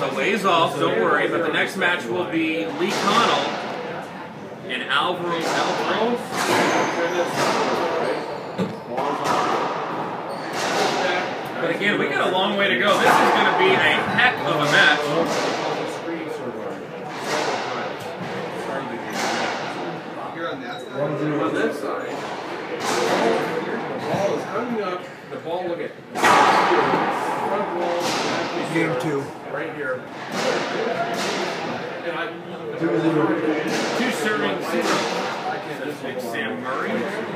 a ways off, don't worry, but the next match will be Lee Connell and Alvaro Beltran. But again, we got a long way to go. This is going to be a heck of a match. On that side, the ball is coming up. The ball, look at front wall. Game 2. Right here. And 2 servings. That's big Sam Murray.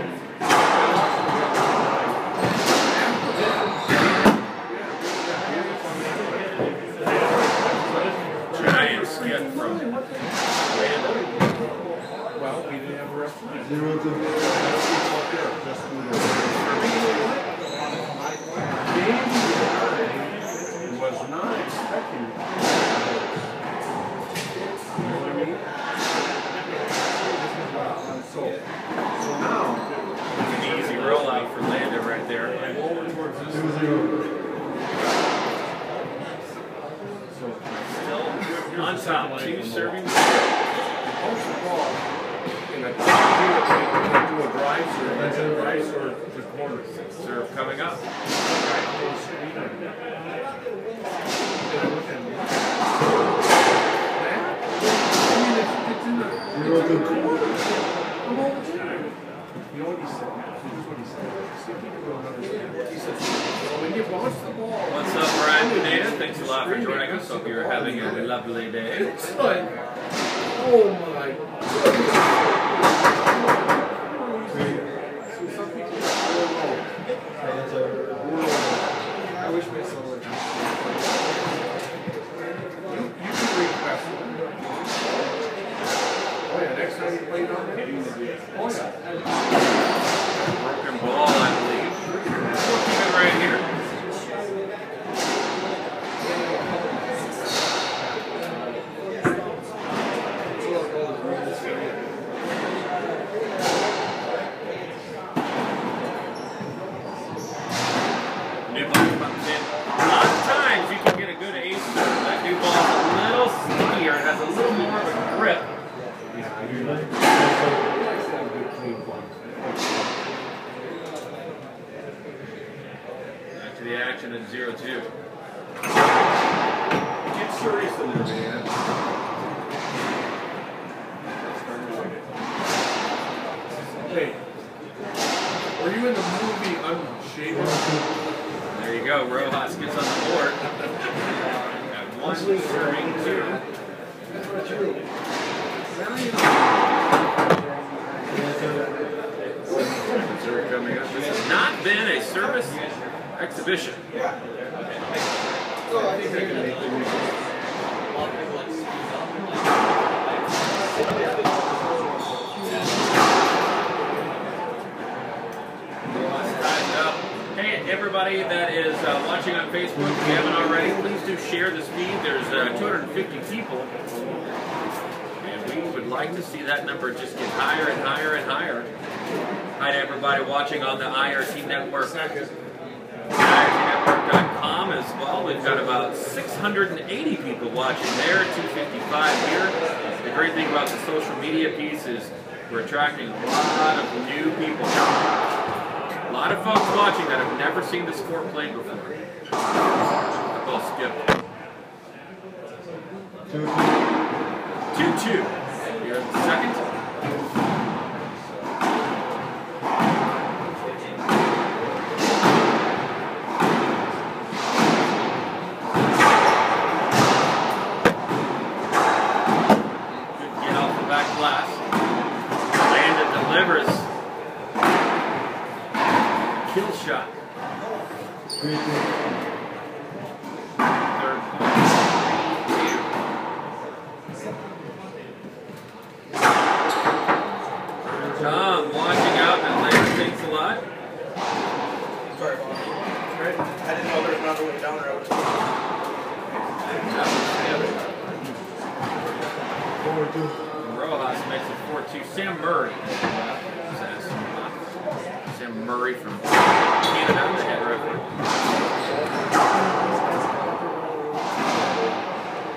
Giant skip from Landa. Well, we didn't have a referee. 0-2. Was not expecting. You know what I mean? So now It's an easy rollout for Landa right there. I'm over towards this. 2-0. Still on top, 2 servings. Post the ball. And I do a drive serve. That's a drive serve to corner. Serve coming up. You know what he said? Here's what he said. He said, when you bounce the ball. What's up, Brian Pineda? Thanks a lot for joining us. Hope you're having a lovely day. It's like, oh my goodness. Some people don't know. I wish my son would have. You can request. Oh yeah, next time you play on the oh yeah. Broken ball, I believe. We'll keep it right here. New ball comes in. A lot of times you can get a good ace. That new ball is a little stickier. It has a little more of a grip. Back to the action at 0-2. Get serious in there, man. Hey, were you in the movie Unshaven? There you go. Rojas gets on the board. Got 1 serving 2. Serve coming up. This has not been a service exhibition. Hey, everybody that is watching on Facebook, if you haven't already, please do share this feed. There's 250 people. And we would like to see that number just get higher and higher and higher. Hi to everybody watching on the IRT Network. IRTnetwork.com as well. We've got about 680 people watching there, 255 here. The great thing about the social media piece is we're attracting a lot of new people. A lot of folks watching that have never seen the sport played before. Ball skip. 2-2. Here in the second. Good get off the back glass. Landa delivers. Kill shot. Third point. Tom watching out, and Landa takes a lot. Sorry, Bob. Right? I didn't know there was another way down the road. 4-2. Rojas makes it 4-2. Sam Murray. Sam Murray from Canada, the head referee.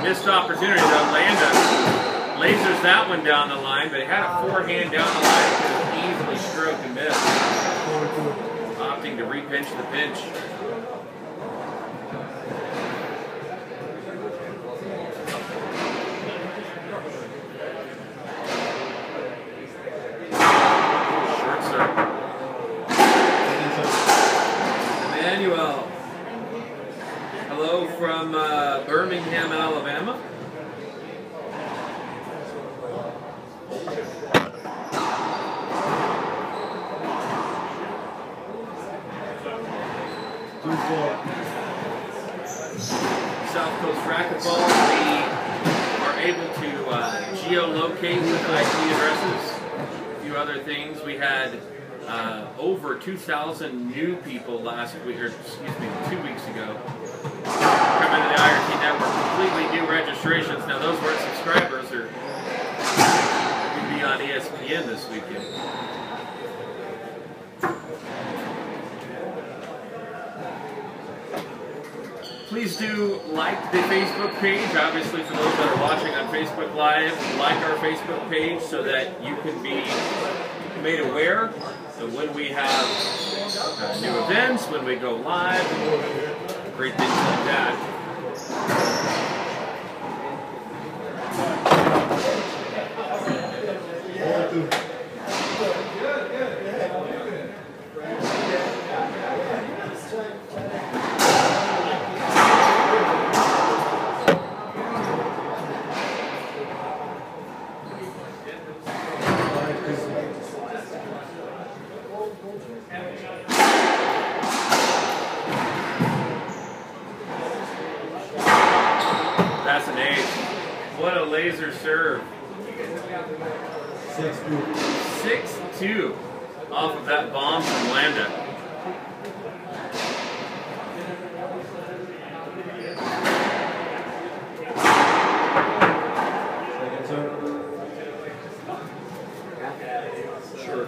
Missed opportunity though. Landa lasers that one down the line, but he had a forehand down the line. Could have easily stroked and missed. Opting to repinch the pinch. Short serve. Emmanuel. Hello from Birmingham, Alabama. South Coast Racquetball, we are able to geolocate with IP addresses, a few other things. We had over 2,000 new people last week, or excuse me, 2 weeks ago, come into the IRT network, completely new registrations. Now those weren't subscribers, or could be on ESPN this weekend. Please do like the Facebook page. Obviously, for those that are watching on Facebook Live, like our Facebook page so that you can be made aware of when we have new events, when we go live, great things like that. That's an ace. What a laser serve. 6-2 off of that bomb from Landa. Sure.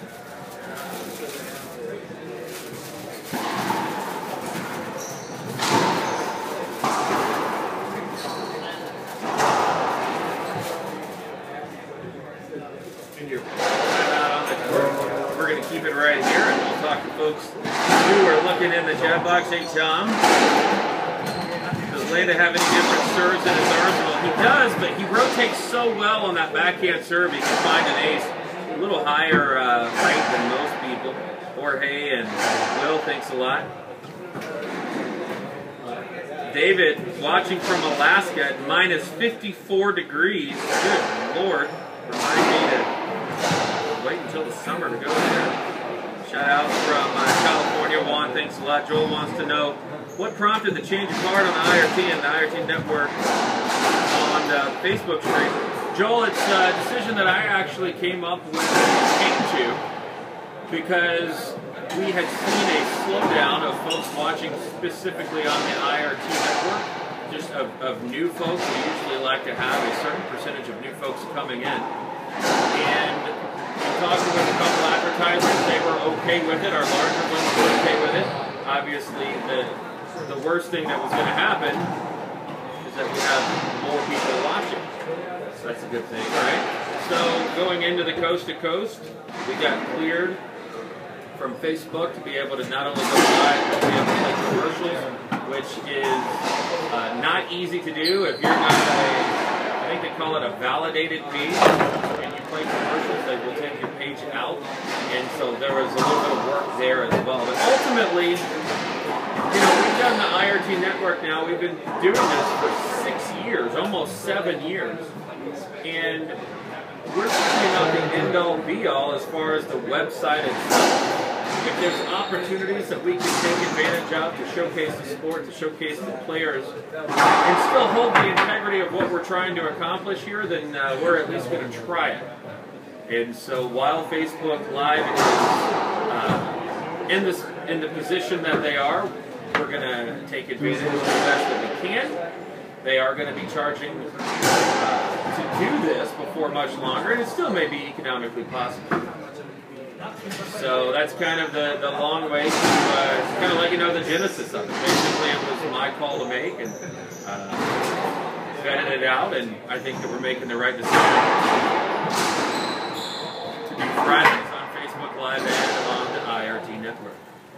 We're going to keep it right here, and we'll talk to folks who are looking in the chat box. Hey, Tom. Does Landa have any different serves in his arsenal? He does, but he rotates so well on that backhand serve, he can find an ace. A little higher height than most people. Jorge and Will, thanks a lot. David, watching from Alaska at minus 54 degrees. Good Lord. Remind me to wait until the summer to go there. Shout out from California. Juan, thanks a lot. Joel wants to know, what prompted the change of heart on the IRT and the IRT network on the Facebook stream? Joel, it's a decision that I actually came up with and came to because we had seen a slowdown of folks watching specifically on the IRT network, just of new folks. We usually like to have a certain percentage of new folks coming in. And talking with a couple advertisers, they were okay with it. Our larger ones were okay with it. Obviously, the worst thing that was going to happen is that we have more people watching. So that's a good thing, right? So going into the coast to coast, we got cleared from Facebook to be able to not only go live, but be able to play commercials, which is not easy to do if you're not I think they call it a validated page. And you play commercials, they will take your page out. And so there was a little bit of work there as well. But ultimately, you know, we've done the IRT network now. We've been doing this for 6 years, almost 7 years. And we're certainly not the end-all be-all as far as the website itself. If there's opportunities that we can take advantage of to showcase the sport, to showcase the players, and still hold the integrity of what we're trying to accomplish here, then we're at least going to try it. And so while Facebook Live is in the position that they are, we're going to take advantage of the best that we can. They are going to be charging to do this before much longer, and it still may be economically possible. So that's kind of the long way to kind of let you know the genesis of it. Basically, it was my call to make, and if you had tested it out, and I think that we're making the right decision to do Fridays on Facebook Live and on the IRT network.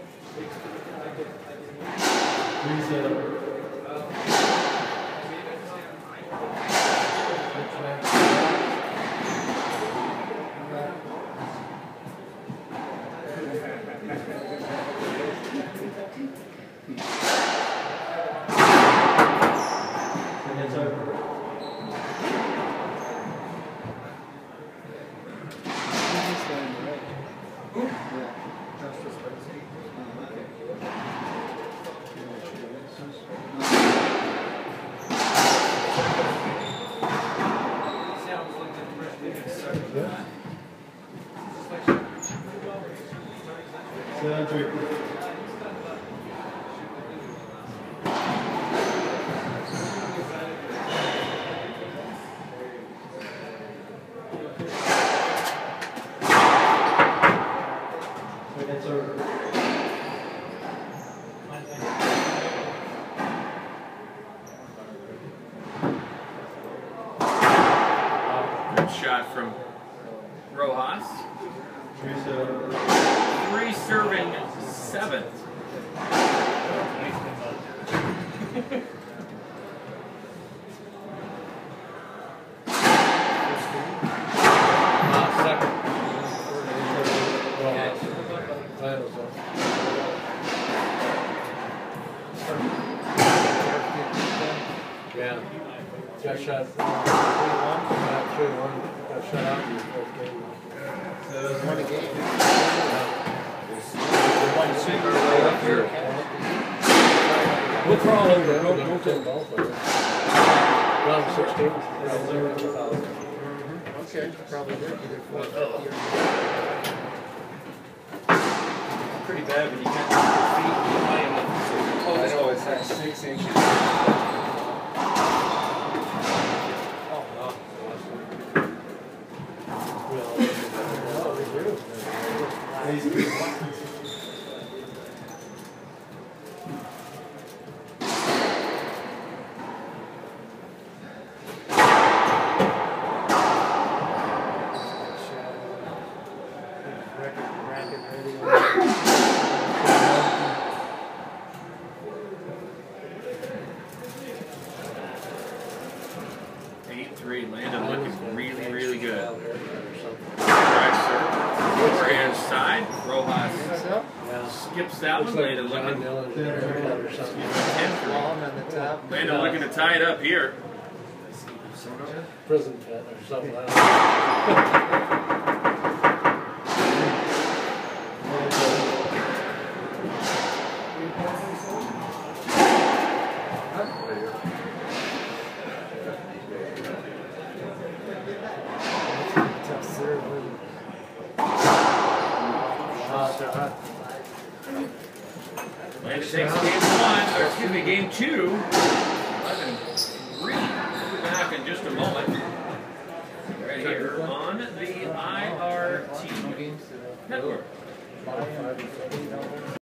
Good shot from Rojas. 3 serving 7. Yeah. Got shot 3-1. Got 3-1. Got shut out in the fourth game. So it was 1 a game. One super right up here. We'll crawl over. We'll take both of them. Round 16. Okay, probably did. Either 450 or... Pretty bad when you can't put your feet behind them. I know, it's like 6 inches. Landa looking really, really good. Drive serve. Overhand side. Rojas skips that one. Landa looking. Landa looking to tie it up here. Prison pet or something like that. Landa takes game 2. 11-3. Back in just a moment. Right here on the IRT network.